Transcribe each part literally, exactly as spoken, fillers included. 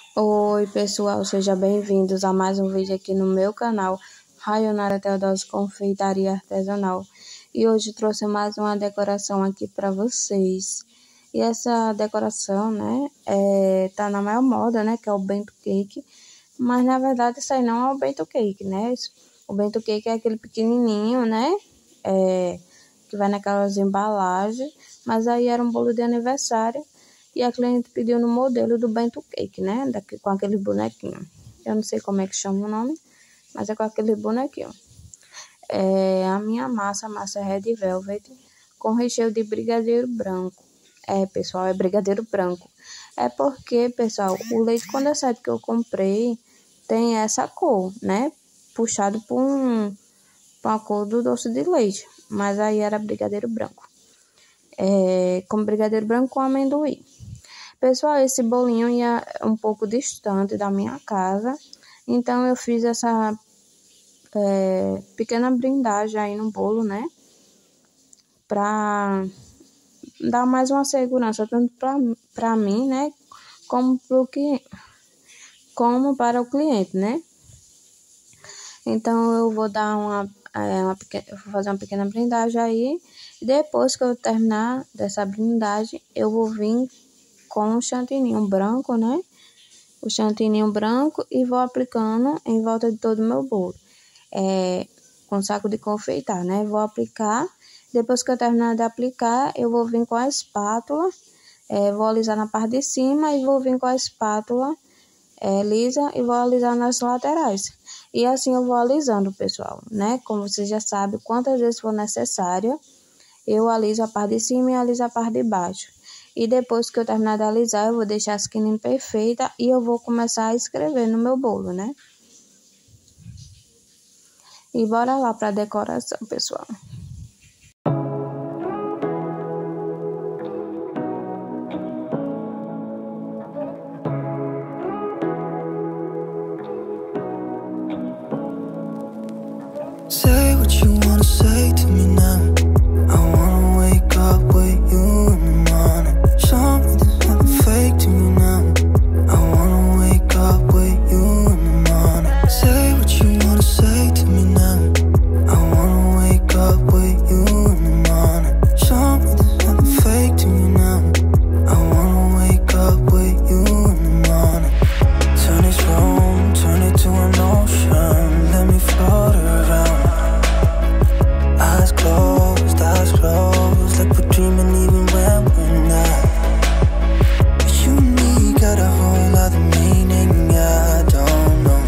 Oi, pessoal, sejam bem-vindos a mais um vídeo aqui no meu canal, Rayonara Teodósio Confeitaria Artesanal. E hoje trouxe mais uma decoração aqui para vocês. E essa decoração, né, é, tá na maior moda, né, que é o bento cake. Mas, na verdade, isso aí não é o bento cake, né? O bento cake é aquele pequenininho, né, é, que vai naquelas embalagens. Mas aí era um bolo de aniversário. E a cliente pediu no modelo do bento cake, né? Daqui, com aquele bonequinho. Eu não sei como é que chama o nome, mas é com aquele bonequinho. É, a minha massa, a massa é Red Velvet, com recheio de brigadeiro branco. É, pessoal, é brigadeiro branco. É porque, pessoal, o leite condensado que eu comprei tem essa cor, né? Puxado por, um, por uma cor do doce de leite. Mas aí era brigadeiro branco. É, com brigadeiro branco com amendoim. Pessoal, esse bolinho ia um pouco distante da minha casa, então eu fiz essa é, pequena brindagem aí no bolo, né? Pra dar mais uma segurança, tanto para mim, né? Como, pro que, como para o cliente, né? Então eu vou dar uma, é, uma pequena, vou fazer uma pequena brindagem aí. E depois que eu terminar dessa brindagem, eu vou vir com um chantininho branco, né? O chantininho branco e vou aplicando em volta de todo o meu bolo. É, com saco de confeitar, né? Vou aplicar. Depois que eu terminar de aplicar, eu vou vir com a espátula. É, vou alisar na parte de cima e vou vir com a espátula é, lisa e vou alisar nas laterais. E assim eu vou alisando, pessoal, né? Como vocês já sabem, quantas vezes for necessário, eu aliso a parte de cima e aliso a parte de baixo. E depois que eu terminar de alisar, eu vou deixar a skin perfeita e eu vou começar a escrever no meu bolo, né? E bora lá para decoração, pessoal. Say what you wanna say to me now. I wanna wake up with you in the morning. Show me there's nothing fake to me now. I wanna wake up with you in the morning. Say what you wanna say to me now. I wanna wake up with you in the morning. Show me there's nothing fake to me now. I wanna wake up with you in the morning. Turn this room, turn it to an ocean. Let me float around. Eyes closed, eyes closed, like we're dreaming even when we're not. But you and me got a whole other meaning, I don't know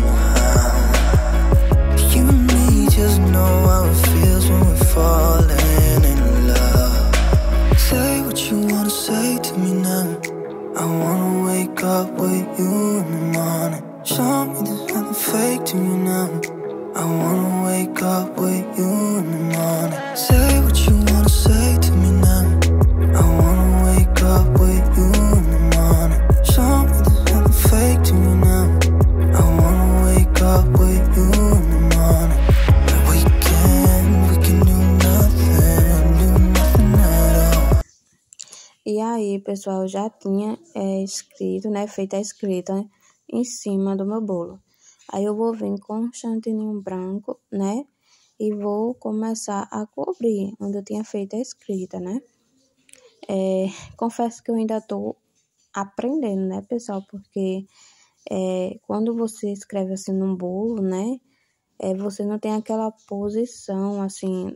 how. You and me just know how it feels when we're falling in love. Say what you wanna say to me now. I wanna wake up with you in the morning. Show me there's nothing fake to me now. I wanna wake up with you in the morning. Say what you wanna say to me now. I wanna wake up with you in the morning. Show me there's nothing fake to me now. I wanna wake up with you in the morning. We can, we can do nothing, do nothing at all. E aí, pessoal, já tinha é, escrito, né? Feita a escrita em cima do meu bolo. Aí eu vou vir com um chantininho branco, né? E vou começar a cobrir onde eu tinha feito a escrita, né? É, confesso que eu ainda tô aprendendo, né, pessoal? Porque é, quando você escreve assim num bolo, né? É, você não tem aquela posição, assim...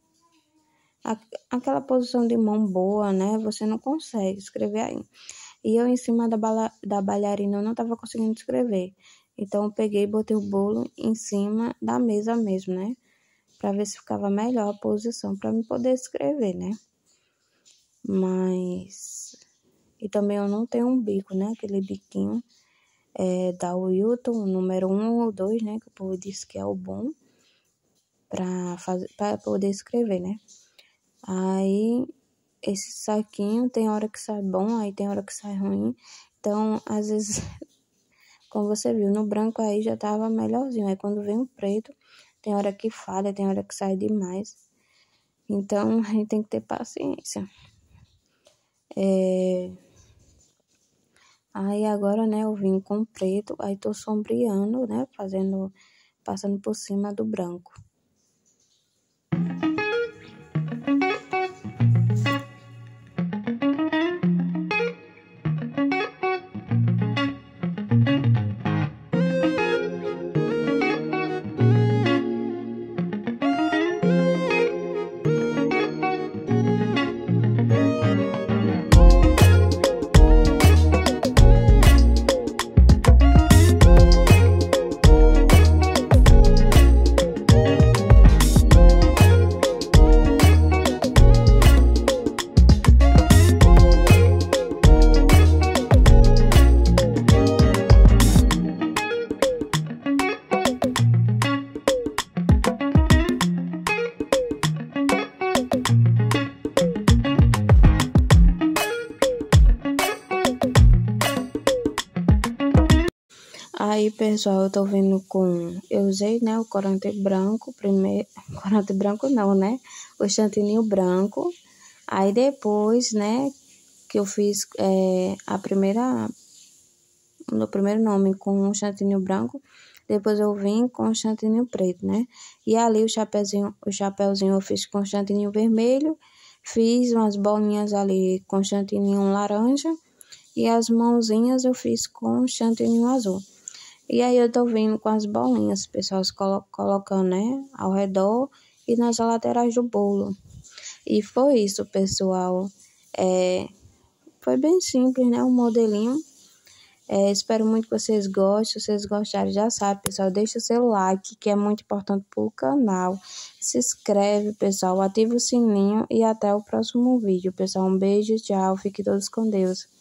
A, aquela posição de mão boa, né? Você não consegue escrever aí. E eu, em cima da, bala, da bailarina, eu não tava conseguindo escrever. Então, eu peguei e botei o bolo em cima da mesa mesmo, né? Pra ver se ficava melhor a posição, pra me poder escrever, né? Mas... E também eu não tenho um bico, né? Aquele biquinho é, da Wilton, número um ou dois, né? Que o povo disse que é o bom pra, fazer, pra poder escrever, né? Aí, esse saquinho tem hora que sai bom, aí tem hora que sai ruim. Então, às vezes... Como você viu, no branco aí já tava melhorzinho. Aí quando vem o preto, tem hora que falha, tem hora que sai demais. Então, a gente tem que ter paciência. É... Aí agora, né, eu vim com preto, aí tô sombreando, né, fazendo, passando por cima do branco. Aí, pessoal, eu tô vindo com... Eu usei, né, o corante branco primeiro... Corante branco não, né? O chantininho branco. Aí, depois, né, que eu fiz é, a primeira... No primeiro nome com o chantininho branco. Depois eu vim com o chantininho preto, né? E ali o chapeuzinho, o chapeuzinho eu fiz com o chantininho vermelho. Fiz umas bolinhas ali com chantininho laranja. E as mãozinhas eu fiz com chantininho azul. E aí eu tô vindo com as bolinhas, pessoal, colo colocando, né, ao redor e nas laterais do bolo. E foi isso, pessoal. É, foi bem simples, né, um modelinho. É, espero muito que vocês gostem. Se vocês gostarem, já sabe, pessoal, deixa o seu like, que é muito importante pro canal. Se inscreve, pessoal, ativa o sininho e até o próximo vídeo, pessoal. Um beijo, tchau, fiquem todos com Deus.